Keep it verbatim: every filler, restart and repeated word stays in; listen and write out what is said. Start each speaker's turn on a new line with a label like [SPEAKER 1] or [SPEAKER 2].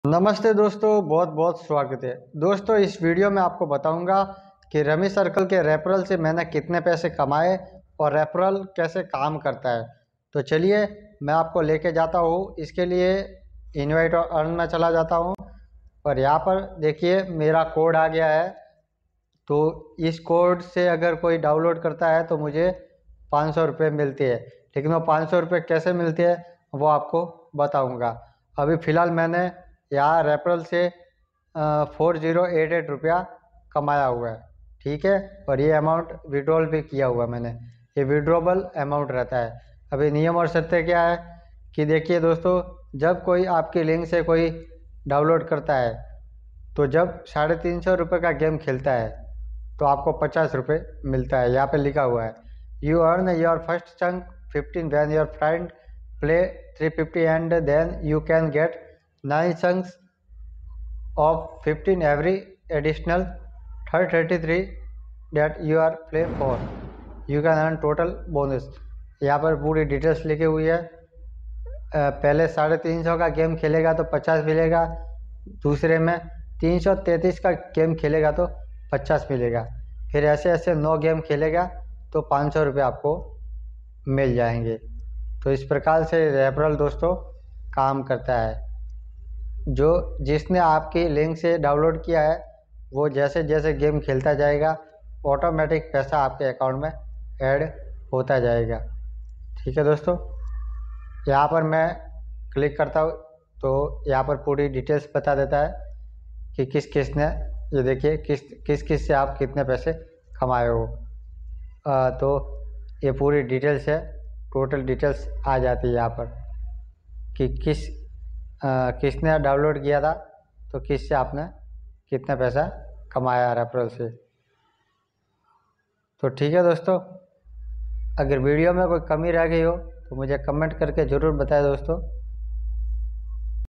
[SPEAKER 1] नमस्ते दोस्तों, बहुत बहुत स्वागत है। दोस्तों, इस वीडियो में आपको बताऊंगा कि रमी सर्कल के रेफरल से मैंने कितने पैसे कमाए और रेफरल कैसे काम करता है। तो चलिए मैं आपको लेके जाता हूँ। इसके लिए इनवाइट और अर्न में चला जाता हूँ और यहाँ पर देखिए मेरा कोड आ गया है। तो इस कोड से अगर कोई डाउनलोड करता है तो मुझे पाँच सौ रुपये मिलती है। लेकिन वो पाँच सौ रुपये कैसे मिलती है वो आपको बताऊँगा। अभी फ़िलहाल मैंने यहाँ रेफरल से फोर ज़ीरो एट एट रुपया कमाया हुआ है, ठीक है। और ये अमाउंट विड्रॉल भी किया हुआ है मैंने। ये विड्रॉबल अमाउंट रहता है। अभी नियम और शर्तें क्या है कि देखिए दोस्तों, जब कोई आपकी लिंक से कोई डाउनलोड करता है तो जब साढ़े तीन सौ रुपये का गेम खेलता है तो आपको पचास रुपये मिलता है। यहाँ पे लिखा हुआ है you earn your first chunk fifteen when your friend play three fifty and then you can get nine chunks of fifteen every additional thirty three that you are play for you can earn total bonus. यहाँ पर पूरी details लिखी हुई है। पहले साढ़े तीन सौ का गेम खेलेगा तो पचास मिलेगा, दूसरे में तीन सौ तैंतीस का गेम खेलेगा तो पचास मिलेगा, फिर ऐसे ऐसे नौ गेम खेलेगा तो पाँच सौ रुपये आपको मिल जाएंगे। तो इस प्रकार से रेफरल दोस्तों काम करता है। जो जिसने आपकी लिंक से डाउनलोड किया है वो जैसे जैसे गेम खेलता जाएगा ऑटोमेटिक पैसा आपके अकाउंट में ऐड होता जाएगा, ठीक है दोस्तों। यहाँ पर मैं क्लिक करता हूँ तो यहाँ पर पूरी डिटेल्स बता देता है कि किस किस ने, ये देखिए किस किस किस से आप कितने पैसे कमाए हो। आ, तो ये पूरी डिटेल्स है, टोटल डिटेल्स आ जाती है यहाँ पर कि किस आ, किसने डाउनलोड किया था तो किस से आपने कितना पैसा कमाया रेफरल से। तो ठीक है दोस्तों, अगर वीडियो में कोई कमी रह गई हो तो मुझे कमेंट करके ज़रूर बताएं दोस्तों।